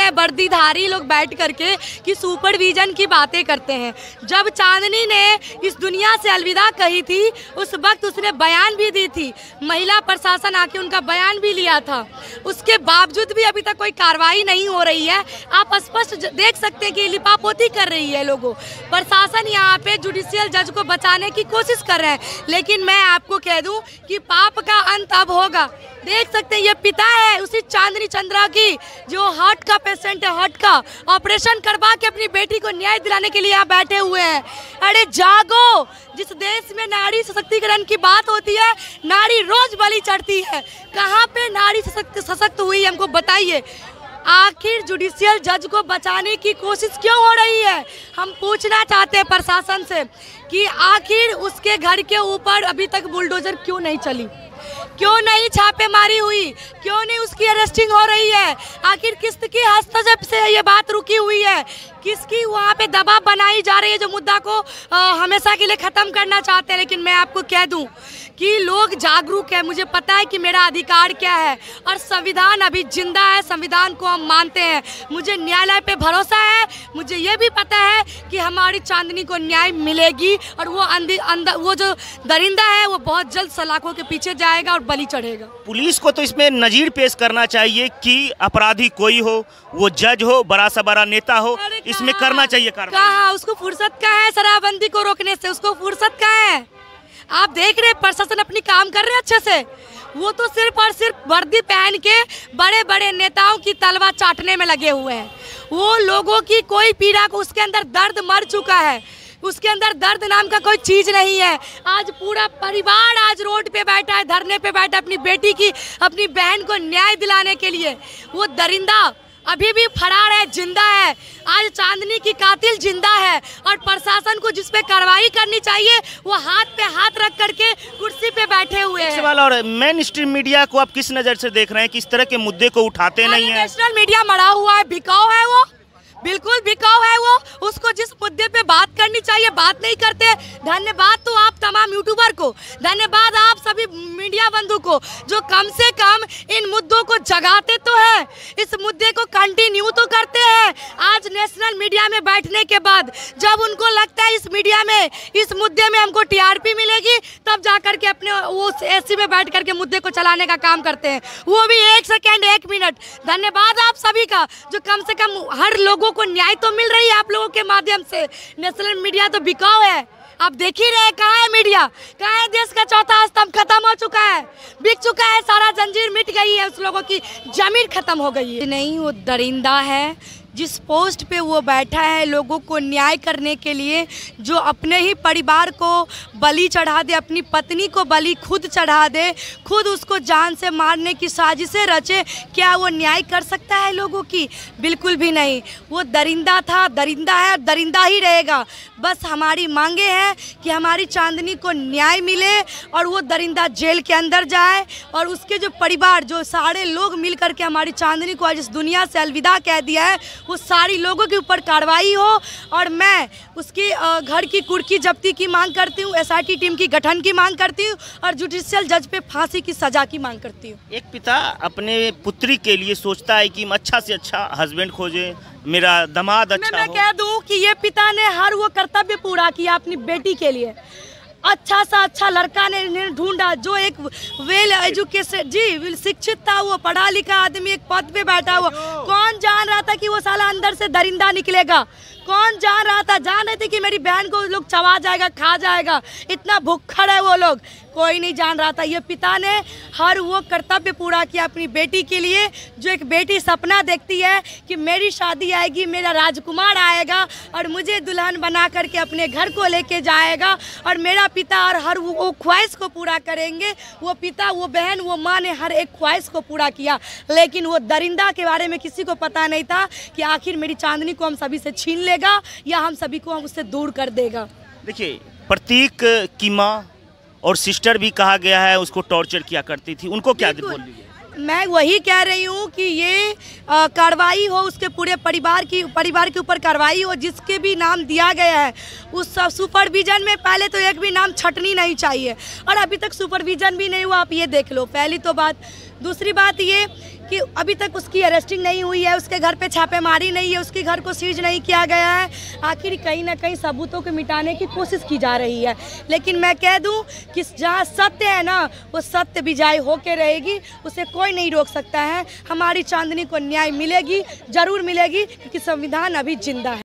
हैं वर्दीधारी लोग बैठ करके कि सुपरविजन की बातें करते हैं। जब चांदनी ने इस दुनिया से अलविदा कही थी उस वक्त उसने बयान भी दी थी, महिला प्रशासन आके उनका बयान भी लिया था। उसके बावजूद भी अभी तक कोई कार्रवाई नहीं हो रही है। आप स्पष्ट देख सकते हैं कि लिपापोती कर रही है लोगों। प्रशासन यहाँ पे जुडिशियल जज को बचाने की कोशिश कर रहे हैं, लेकिन मैं आपको कह दूं कि पाप का अंत अब होगा। देख सकते हैं ये पिता है उसी चांदनी चंद्रा की जो हार्ट का पेशेंट है, हार्ट का ऑपरेशन करवा के अपनी बेटी को न्याय दिलाने के लिए यहाँ बैठे हुए हैं। अरे जागो, जिस देश में नारी सशक्तिकरण की बात होती है नारी रोज बलि चढ़ती है। कहाँ पे नारी सशक्त हुई हमको बताइए। आखिर जुडिशियल जज को बचाने की कोशिश क्यों हो रही है? हम पूछना चाहते हैं प्रशासन से कि आखिर उसके घर के ऊपर अभी तक बुलडोजर क्यों नहीं चली, क्यों नहीं छापेमारी हुई, क्यों नहीं उसकी अरेस्टिंग हो रही है? आखिर किसकी हस्तक्षेप से ये बात रुकी हुई है? किसकी वहाँ पे दबाव बनाई जा रही है जो मुद्दा को हमेशा के लिए ख़त्म करना चाहते हैं? लेकिन मैं आपको कह दूं कि लोग जागरूक है, मुझे पता है कि मेरा अधिकार क्या है और संविधान अभी जिंदा है, संविधान को हम मानते हैं। मुझे न्यायालय पे भरोसा है, मुझे ये भी पता है कि हमारी चांदनी को न्याय मिलेगी और वो जो दरिंदा है वो बहुत जल्द सलाखों के पीछे जाएगा और बलि चढ़ेगा। पुलिस को तो इसमें नज़ीर पेश करना चाहिए कि अपराधी कोई हो, वो जज हो, बड़ा सा बड़ा नेता हो, इसमें करना चाहिए कार्रवाई। कहाँ उसको फुर्सत का है शराबबंदी को रोकने से? उसको फुर्सत का है? आप देख रहे प्रशासन अपनी काम कर रहे हैं अच्छे से। वो तो सिर्फ और सिर्फ वर्दी पहन के बड़े बड़े नेताओं की तलवार चाटने में लगे हुए हैं। वो लोगों की कोई पीड़ा को, उसके अंदर दर्द मर चुका है, उसके अंदर दर्द नाम का कोई चीज नहीं है। आज पूरा परिवार आज रोड पे बैठा है, धरने पे बैठा है अपनी बेटी की, अपनी बहन को न्याय दिलाने के लिए। वो दरिंदा अभी भी फरार है, जिंदा है। आज चांदनी की कातिल जिंदा है और प्रशासन को जिस पे कार्रवाई करनी चाहिए वो हाथ पे हाथ रख करके कुर्सी पे बैठे हुए हैं। सवाल, और मेन स्ट्रीम मीडिया को आप किस नज़र से देख रहे हैं कि इस तरह के मुद्दे को उठाते नहीं है? नेशनल मीडिया मरा हुआ है, बिकाऊ है, वो बिल्कुल बिकाऊ है। वो उसको जिस मुद्दे पे बात करनी चाहिए बात नहीं करते। धन्यवाद तो आप तमाम यूट्यूबर को, धन्यवाद आप सभी मीडिया बंधु को जो कम से कम इन मुद्दों को जगाते तो हैं, इस मुद्दे को कंटिन्यू तो करते हैं। आज नेशनल मीडिया में बैठने के बाद जब उनको लगता है इस मीडिया में, इस मुद्दे में हमको टीआरपी मिलेगी, तब जाकर के अपने वो एसी में बैठ करके मुद्दे को चलाने का काम करते हैं, वो भी 1 सेकेंड 1 मिनट। धन्यवाद आप सभी का जो कम से कम हर लोगों को न्याय तो मिल रही है आप लोगों के माध्यम से। नेशनल मीडिया तो बिकाऊ है, आप देख ही रहे। कहाँ है मीडिया? कहाँ है? देश का चौथा स्तंभ खत्म हो चुका है, बिक चुका है, सारा जंजीर मिट गई है, उस लोगों की जमीन खत्म हो गई है। नहीं, वो दरिंदा है जिस पोस्ट पे वो बैठा है लोगों को न्याय करने के लिए, जो अपने ही परिवार को बलि चढ़ा दे, अपनी पत्नी को बलि खुद चढ़ा दे, खुद उसको जान से मारने की साजिशें रचे। क्या वो न्याय कर सकता है लोगों की? बिल्कुल भी नहीं। वो दरिंदा था, दरिंदा है, दरिंदा ही रहेगा। बस हमारी मांगे हैं कि हमारी चांदनी को न्याय मिले और वो दरिंदा जेल के अंदर जाए और उसके जो परिवार, जो सारे लोग मिल करके हमारी चांदनी को आज इस दुनिया से अलविदा कह दिया है, वो सारी लोगों के ऊपर कार्रवाई हो। और मैं उसकी घर की कुर्की जब्ती की मांग करती हूँ, एसआईटी टीम की गठन की मांग करती हूँ और जुडिशियल जज पे फांसी की सजा की मांग करती हूँ। एक पिता अपने पुत्री के लिए सोचता है कि अच्छा से अच्छा हस्बैंड खोजे, मेरा दामाद अच्छा मैं कह दूं कि ये पिता ने हर वो कर्तव्य पूरा किया अपनी बेटी के लिए। अच्छा सा अच्छा लड़का ने ढूंढा जो एक वेल एजुकेटेड, जी शिक्षित था, वो पढ़ा लिखा आदमी, एक पद पे बैठा हुआ। कौन जान रहा था कि वो साला अंदर से दरिंदा निकलेगा? कौन जान रहा था? जान रहे थे कि मेरी बहन को लोग चबा जाएगा, खा जाएगा, इतना भुक्खड़ है वो लोग। कोई नहीं जान रहा था। ये पिता ने हर वो कर्तव्य पूरा किया अपनी बेटी के लिए, जो एक बेटी सपना देखती है कि मेरी शादी आएगी, मेरा राजकुमार आएगा और मुझे दुल्हन बना करके अपने घर को लेके जाएगा और मेरा पिता और हर वो ख्वाहिश को पूरा करेंगे। वो पिता, वो बहन, वो माँ ने हर एक ख्वाहिश को पूरा किया। लेकिन वो दरिंदा के बारे में किसी को पता नहीं था कि आखिर मेरी चांदनी को हम सभी से छीन लेगा या हम सभी को हम उससे दूर कर देगा। देखिए, प्रतीक की माँ और सिस्टर भी कहा गया है उसको टॉर्चर किया करती थी, उनको क्या बोल रही है? मैं वही कह रही हूँ कि ये कार्रवाई हो, उसके पूरे परिवार के ऊपर कार्रवाई हो। जिसके भी नाम दिया गया है उस सुपरविजन में पहले तो एक भी नाम छटनी नहीं चाहिए और अभी तक सुपरविजन भी नहीं हुआ। आप ये देख लो। पहली तो बात, दूसरी बात ये कि अभी तक उसकी अरेस्टिंग नहीं हुई है, उसके घर पे छापेमारी नहीं है, उसके घर को सीज नहीं किया गया है। आखिर कहीं ना कहीं सबूतों को मिटाने की कोशिश की जा रही है। लेकिन मैं कह दूं कि जहां सत्य है ना, वो सत्य विजय होके रहेगी, उसे कोई नहीं रोक सकता है। हमारी चांदनी को न्याय मिलेगी, जरूर मिलेगी, क्योंकि संविधान अभी जिंदा है।